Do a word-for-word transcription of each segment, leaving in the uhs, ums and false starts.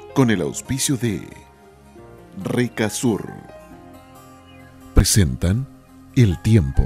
Con el auspicio de Recasur. Presentan El Tiempo.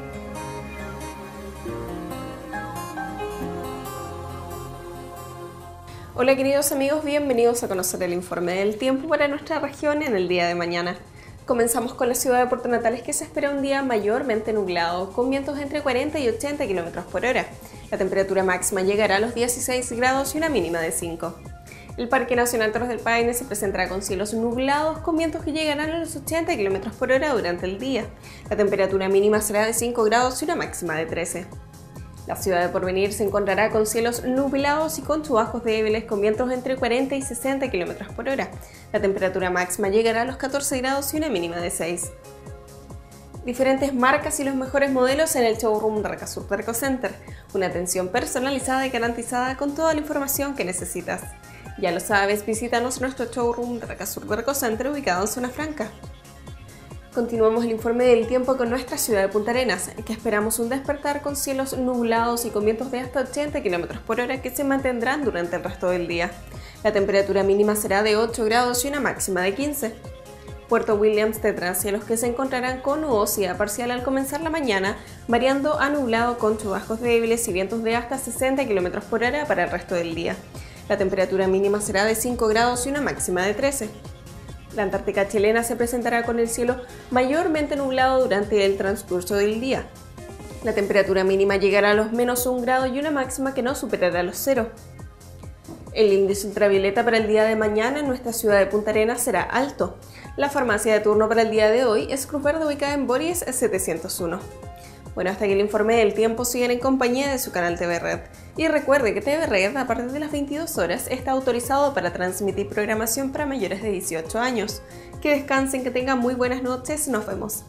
Hola queridos amigos, bienvenidos a conocer el informe del tiempo para nuestra región en el día de mañana. Comenzamos con la ciudad de Puerto Natales, que se espera un día mayormente nublado, con vientos entre cuarenta y ochenta kilómetros por hora. La temperatura máxima llegará a los dieciséis grados y una mínima de cinco. El Parque Nacional Torres del Paine se presentará con cielos nublados, con vientos que llegarán a los ochenta kilómetros por hora durante el día. La temperatura mínima será de cinco grados y una máxima de trece. La ciudad de Porvenir se encontrará con cielos nublados y con chubascos débiles, con vientos entre cuarenta y sesenta kilómetros por hora. La temperatura máxima llegará a los catorce grados y una mínima de seis. Diferentes marcas y los mejores modelos en el showroom de Recasur Derco Center. Una atención personalizada y garantizada con toda la información que necesitas. Ya lo sabes, visítanos en nuestro showroom de Recasur Derco Center ubicado en Zona Franca. Continuamos el informe del tiempo con nuestra ciudad de Punta Arenas, que esperamos un despertar con cielos nublados y con vientos de hasta ochenta kilómetros por hora que se mantendrán durante el resto del día. La temperatura mínima será de ocho grados y una máxima de quince. Puerto Williams tendrá cielos que se encontrarán con nubosidad parcial al comenzar la mañana, variando a nublado con chubascos débiles y vientos de hasta sesenta kilómetros por hora para el resto del día. La temperatura mínima será de cinco grados y una máxima de trece. La Antártica chilena se presentará con el cielo mayormente nublado durante el transcurso del día. La temperatura mínima llegará a los menos un grado y una máxima que no superará los cero. El índice ultravioleta para el día de mañana en nuestra ciudad de Punta Arenas será alto. La farmacia de turno para el día de hoy es Cruz Verde, ubicada en Boris setecientos uno. Bueno, hasta aquí el informe del tiempo. Siguen en compañía de su canal T V Red. Y recuerde que T V Red, a partir de las veintidós horas, está autorizado para transmitir programación para mayores de dieciocho años. Que descansen, que tengan muy buenas noches. Nos vemos.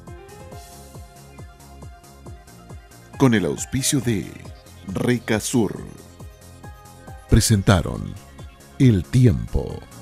Con el auspicio de Recasur. Presentaron El Tiempo.